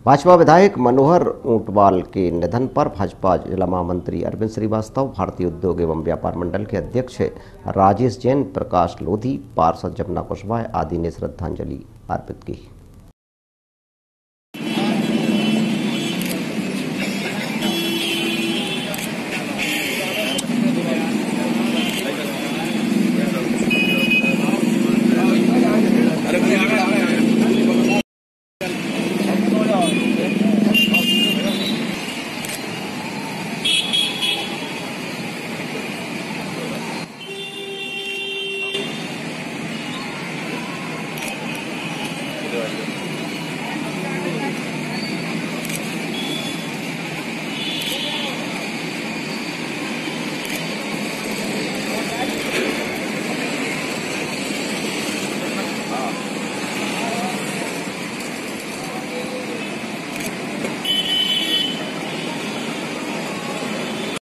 भाजपा विधायक मनोहर ऊंटवाल के निधन पर भाजपा जिला महामंत्री अरविंद श्रीवास्तव, भारतीय उद्योग एवं व्यापार मंडल के अध्यक्ष राजेश जैन, प्रकाश लोधी, पार्षद जमुना कुशवाहा आदि ने श्रद्धांजलि अर्पित की।